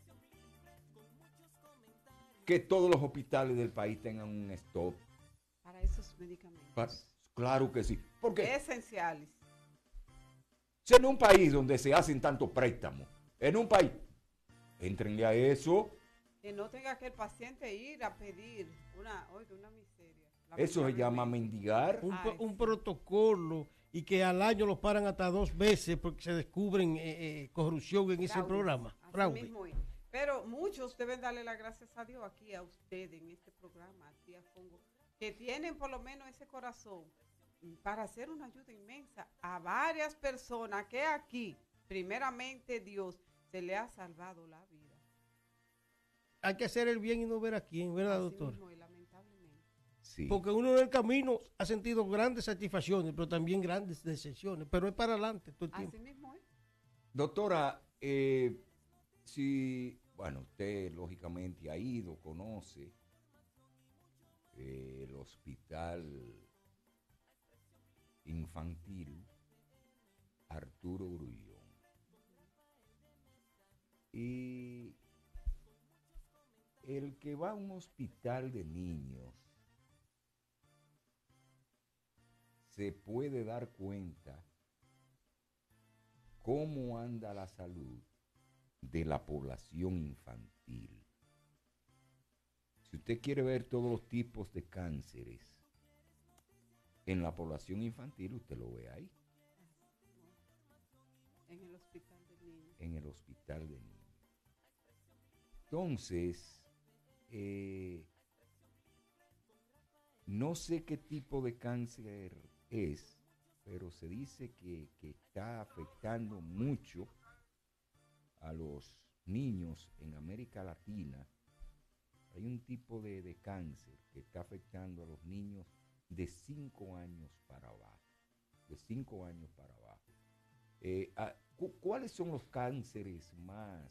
S3: que todos los hospitales del país tengan un stop.
S8: Para esos medicamentos.
S3: Claro que sí. Porque
S8: Esenciales.
S3: si en un país donde se hacen tantos préstamos, en un país, éntrenle a eso.
S8: Que no tenga que el paciente ir a pedir una miseria.
S3: Eso se llama mendigar.
S2: Un protocolo y que al año los paran hasta 2 veces porque se descubren corrupción en ese
S8: Fraude.
S2: programa.
S8: Así
S2: Fraude.
S8: mismo es. Pero muchos deben darle las gracias a Dios aquí a ustedes en este programa, aquí a Fongo, que tienen por lo menos ese corazón para hacer una ayuda inmensa a varias personas que aquí, primeramente Dios, se le ha salvado la vida.
S2: Hay que hacer el bien y no ver a quién, ¿verdad,
S8: Así
S2: doctor?
S8: mismo es, lamentablemente.
S3: Sí.
S2: Porque uno en el camino ha sentido grandes satisfacciones, pero también grandes decepciones. Pero es para adelante todo el tiempo.
S8: Así mismo es.
S3: Doctora, bueno, usted lógicamente ha ido, conoce el hospital infantil Arturo Grullón. Y el que va a un hospital de niños se puede dar cuenta cómo anda la salud de la población infantil. Si usted quiere ver todos los tipos de cánceres en la población infantil, usted lo ve ahí.
S8: En el hospital de niños.
S3: En el hospital de niños. Entonces, no sé qué tipo de cáncer es, pero se dice que está afectando mucho a los niños en América Latina. Hay un tipo de cáncer que está afectando a los niños de 5 años para abajo. De 5 años para abajo. ¿Cuáles son los cánceres más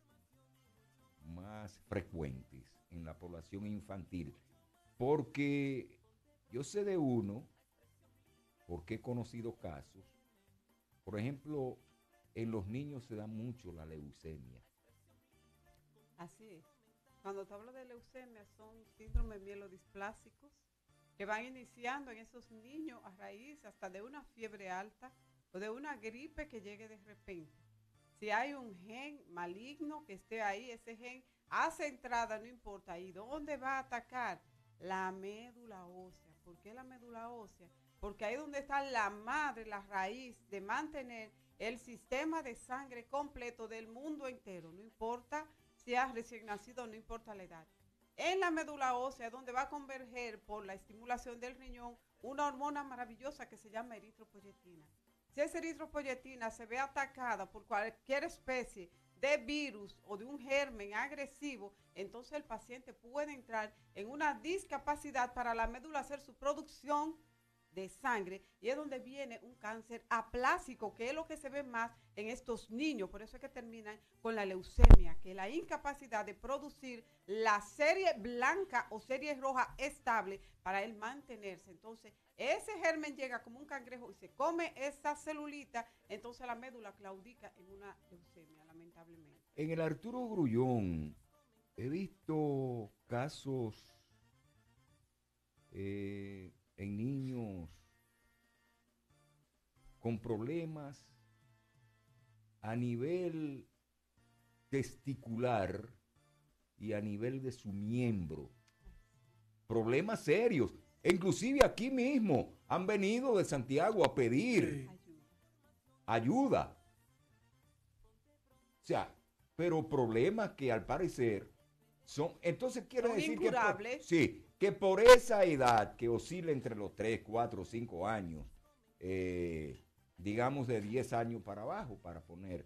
S3: frecuentes en la población infantil? Porque yo sé de uno, porque he conocido casos. Por ejemplo, en los niños se da mucho la leucemia.
S8: Así es. Cuando te hablo de leucemia, son síndromes mielodisplásicos que van iniciando en esos niños a raíz hasta de una fiebre alta o de una gripe que llegue de repente. Si hay un gen maligno que esté ahí, ese gen hace entrada, no importa. ¿Y dónde va a atacar? La médula ósea. ¿Por qué la médula ósea? Porque ahí es donde está la madre, la raíz de mantener el sistema de sangre completo del mundo entero. No importa si es recién nacido, no importa la edad. En la médula ósea es donde va a converger por la estimulación del riñón una hormona maravillosa que se llama eritropoyetina. Si esa eritropoyetina se ve atacada por cualquier especie de virus o de un germen agresivo, entonces el paciente puede entrar en una discapacidad para la médula hacer su producción de sangre, y es donde viene un cáncer aplásico, que es lo que se ve más en estos niños. Por eso es que terminan con la leucemia, que es la incapacidad de producir la serie blanca o serie roja estable para él mantenerse. Entonces ese germen llega como un cangrejo y se come esa celulita, entonces la médula claudica en una leucemia, lamentablemente.
S3: En el Arturo Grullón he visto casos en niños con problemas a nivel testicular y a nivel de su miembro. Problemas serios. E inclusive aquí mismo han venido de Santiago a pedir ayuda. O sea, pero problemas que al parecer son... Entonces quiere
S8: son
S3: decir
S8: incurables.
S3: sí, que por esa edad que oscila entre los 3, 4, 5 años, digamos de 10 años para abajo, para poner,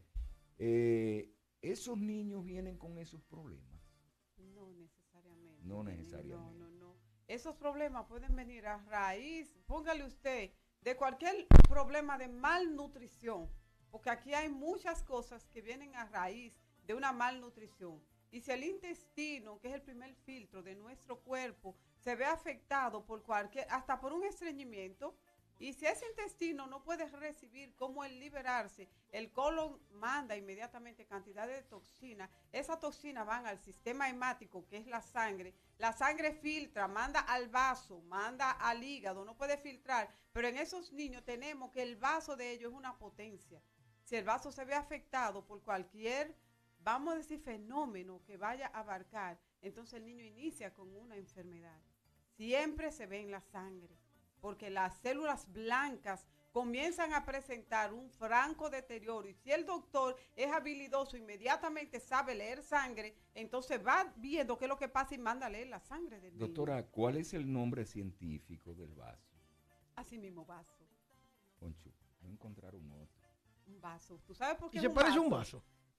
S3: esos niños vienen con esos problemas.
S8: No necesariamente.
S3: No necesariamente.
S8: No. Esos problemas pueden venir a raíz, póngale usted, de cualquier problema de malnutrición, porque aquí hay muchas cosas que vienen a raíz de una malnutrición. Y si el intestino, que es el primer filtro de nuestro cuerpo, se ve afectado por hasta por un estreñimiento, y si ese intestino no puede recibir cómo el liberarse, el colon manda inmediatamente cantidades de toxinas. Esas toxinas van al sistema hemático, que es la sangre filtra, manda al vaso, manda al hígado, no puede filtrar. Pero en esos niños tenemos que el vaso de ellos es una potencia. Si el vaso se ve afectado por cualquier, vamos a decir, fenómeno que vaya a abarcar, entonces el niño inicia con una enfermedad. Siempre se ve en la sangre, porque las células blancas comienzan a presentar un franco deterioro. Y si el doctor es habilidoso, inmediatamente sabe leer sangre, entonces va viendo qué es lo que pasa y manda a leer la sangre del niño.
S3: Doctora, ¿cuál es el nombre científico del vaso?
S8: Así mismo, vaso.
S3: Conchu, no encontraron otro.
S8: Un vaso. ¿Tú sabes por qué?
S2: ¿Y se parece a un vaso?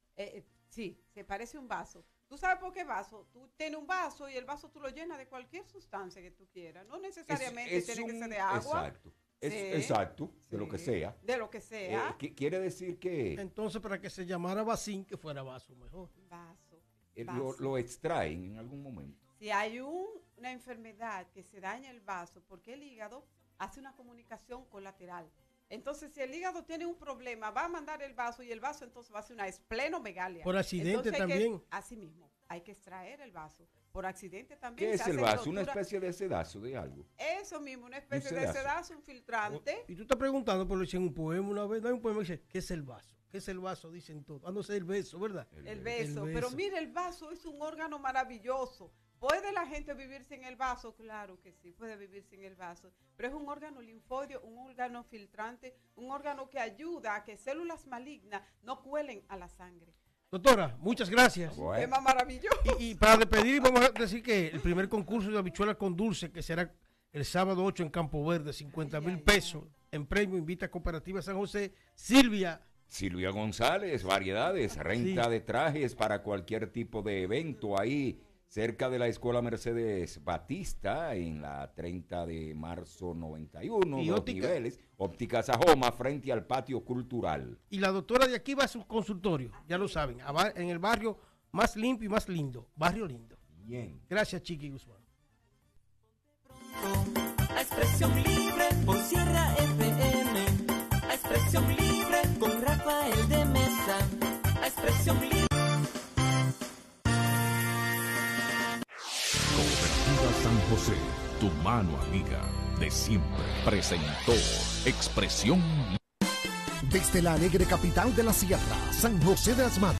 S8: Sí, se parece a un vaso. ¿Tú sabes por qué vaso? Tú tienes un vaso y el vaso tú lo llenas de cualquier sustancia que tú quieras. No necesariamente tiene que ser de agua.
S3: Exacto. Exacto, de lo que sea.
S8: De lo que sea.
S3: Quiere decir que...
S2: Entonces, para que se llamara vasín, que fuera vaso mejor.
S8: Vaso.
S3: Lo extraen en algún momento.
S8: Si hay una enfermedad que se daña el vaso, porque el hígado hace una comunicación colateral. Entonces, si el hígado tiene un problema, va a mandar el vaso y el vaso entonces va a hacer una esplenomegalia.
S2: Por accidente
S8: entonces,
S2: también.
S8: Así mismo, hay que extraer el vaso. Por accidente también.
S3: ¿Qué es el vaso? ¿Una especie de sedazo de algo?
S8: Eso mismo, una especie de sedazo, un filtrante.
S2: Y tú estás preguntando, pero dicen un poema una vez, no hay un poema que dice, ¿qué es el vaso? ¿Qué es el vaso? Dicen todos. No sé, el beso, ¿verdad?
S8: El beso. Pero mire, el vaso es un órgano maravilloso. ¿Puede la gente vivir sin el vaso? Claro que sí, puede vivir sin el vaso. Pero es un órgano linfoideo, un órgano filtrante, un órgano que ayuda a que células malignas no cuelen a la sangre.
S2: Doctora, muchas gracias.
S8: Bueno. Tema maravilloso.
S2: Y para despedir, vamos a decir que el primer concurso de habichuelas con dulce, que será el sábado 8 en Campo Verde, 50,000 pesos en premio, invita a Cooperativa San José, Silvia
S3: González, variedades, renta de trajes para cualquier tipo de evento ahí, cerca de la Escuela Mercedes Batista, en la 30 de marzo 91,
S2: y
S3: dos niveles, Óptica Sajoma, frente al patio cultural.
S2: Y la doctora de aquí va a su consultorio, ya lo saben, en el barrio más limpio y más lindo, Barrio Lindo.
S3: Bien.
S2: Gracias, Chiqui Guzmán.
S9: A Expresión Libre por Sierra FM, a Expresión Libre con Rafael de Mesa, a Expresión Libre.
S1: San José, tu mano amiga de siempre, presentó Expresión.
S5: Desde la alegre capital de la Sierra, San José de las Matas.